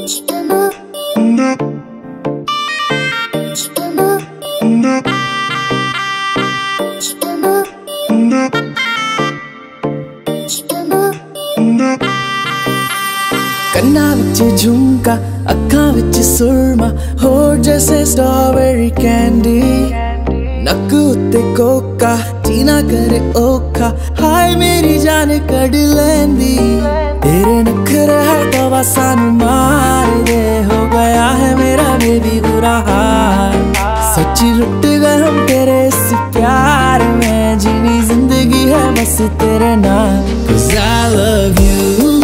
कन्ना विच झुमका, अखां विच सुरमा, होठ जैसे स्ट्रॉबेरी कैंडी, नक उत्ते कोका, जीना करे औखा, हाय मेरी जान कड़ लैंदी। तेरे नखरे हर दवा सानू मार दे, हो गया है मेरा बेबी बुरा हाल। सच्ची लुट गए हम तेरे इस प्यार में, जीनी जिंदगी है बस तेरे नाम। 'Cause I love you।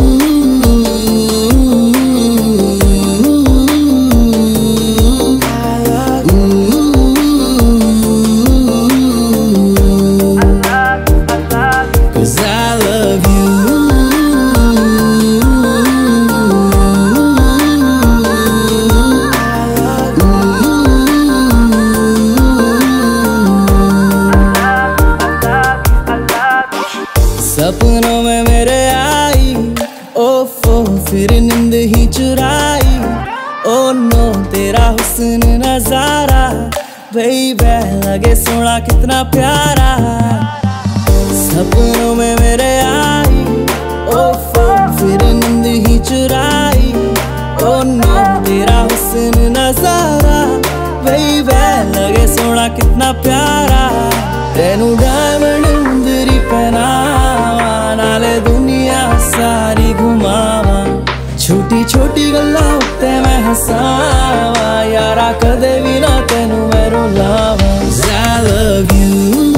सपनों में मेरे आई, ओफो फिर नींद ही चुराई। ओ नो तेरा हुस्न नजारा, बेबी लगे सोना कितना प्यारा। सपनों में मेरे आई, ओफो फिर नींद ही चुराई। ओ नो तेरा हुस्न नजारा, बेबी लगे सोना कितना प्यारा। तेनू डायमंड मुंदरी पहनावा, नाले दुनिया सारी घुमावा। छोटी छोटी गल्लां उत्ते मैं हसावा, यारा कदे भी ना तेनू मैं रुलावा। I love you।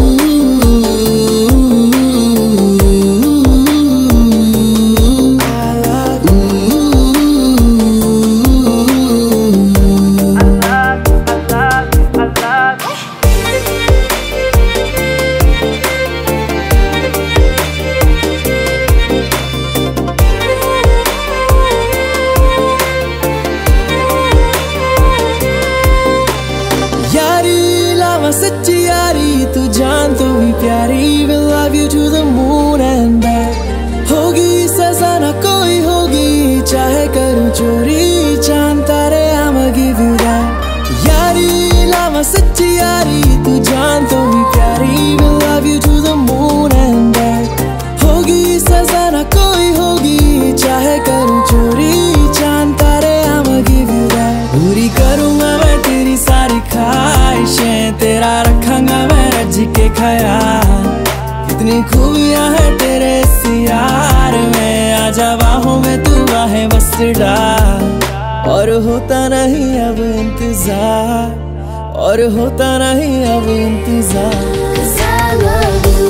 सच्ची यारी तू जान तू भी प्यारी, will love you to the moon and back। होगी सजा ना कोई होगी, चाहे करूँ चोरी चांद तारे, I'ma give you that। यारी लावा सच्ची यारी तू जान तू भी प्यारी, will love you to the moon and back। होगी सजा ना कोई होगी, चाहे करूँ चोरी चांद तारे, I'ma give you that। पूरी करूँगा मैं तेरी सारी ख्वाहिशें, तेरा रखूंगा मैं रज के ख्याल। कितनी खूबियां है तेरे इस यार में, आजा बाहों में तू बाहें बस डाल। और होता नहीं अब इंतजार, और होता नहीं अब इंतजार। 'Cause I love you।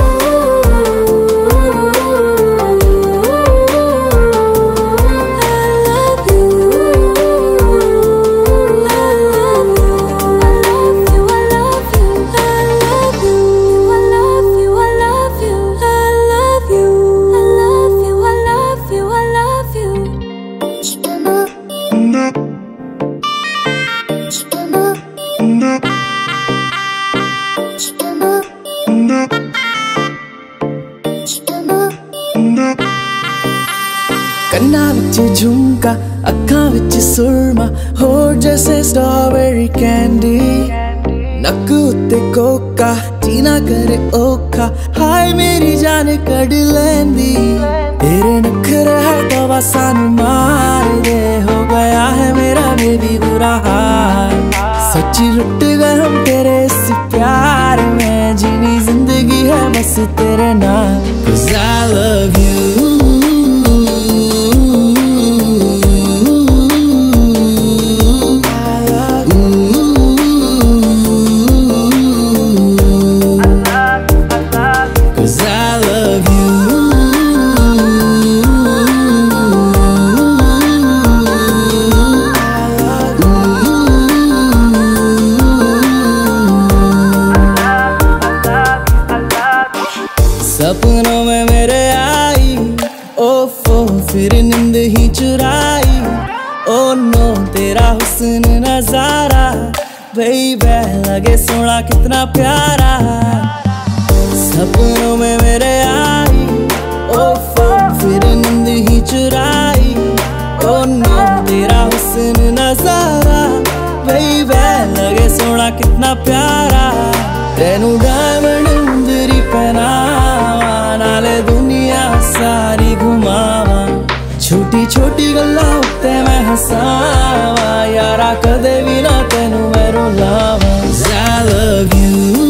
कन्ना विच झुमका, अखां विच सुरमा, होठ जैसे स्ट्रॉबेरी कैंडी, नक उत्ते कोका, जीना करे औखा, हाय मेरी जान कड़ लैंदी। तेरे नखरे हर दवा सानू मार दे, हो गया है मेरा बेबी बुरा हाल। सच्ची लुट गए हम तेरे इस प्यार में, जीनी जिंदगी है बस तेरे नाम। 'Cause I love you। सपनों में मेरे आई, ओफो फिर नींद ही चुराई। ओ नो तेरा हुस्न नजारा, बेबी लगे सोना कितना प्यारा। सपनों में मेरे आई, ओफो फिर नींद ही चुराई। ओ नो तेरा हुस्न नजारा बेबी लगे सोना कितना प्यारा तेनू डायमंड मुंदरी पहनावा नाले दुनिया सारी घुमावा छोटी छोटी गल्लां उत्ते मैं हसावा यारा कदे भी ना तेनू मैं रुलावा I love you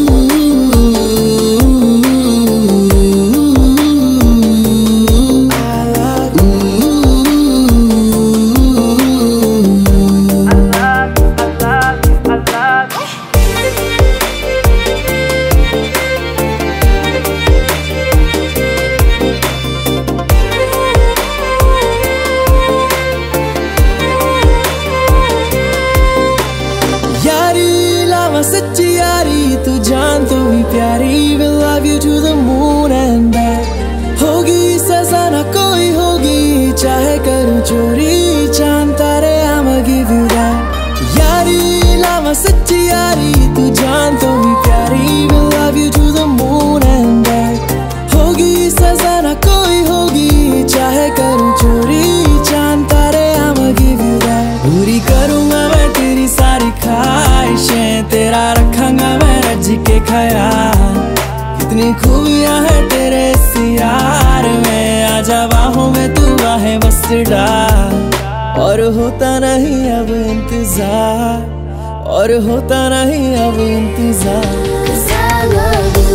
सच्ची यारी तू जान तू भी प्यारी will love you to the moon and back होगी सजा ना कोई होगी चाहे करूं चोरी चांद तारे I'ma give you that यारी लावा सच्ची यारी तू जान तू भी प्यारी will love you to the moon and back होगी सजा ना कोई होगी चाहे करूं चोरी चांद तारे I'ma give you that पूरी करूंगा मैं तेरी सारी ख्वाहिशें तेरा रखांगा मैं रज के ख्याल कितनी खूबियां है तेरे इस यार में आजा बाहों में तू आहे बस डाल और होता नहीं अब इंतजार और होता नहीं अब इंतजार 'Cause I love you